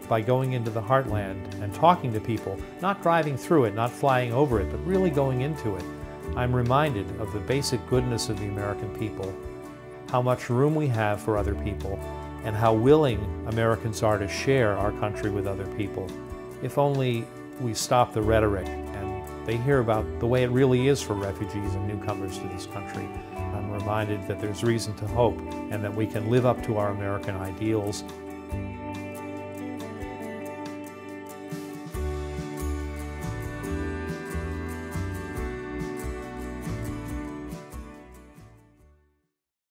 by going into the heartland and talking to people, not driving through it, not flying over it, but really going into it, I'm reminded of the basic goodness of the American people, how much room we have for other people, and how willing Americans are to share our country with other people. If only we stop the rhetoric and they hear about the way it really is for refugees and newcomers to this country. I'm reminded that there's reason to hope and that we can live up to our American ideals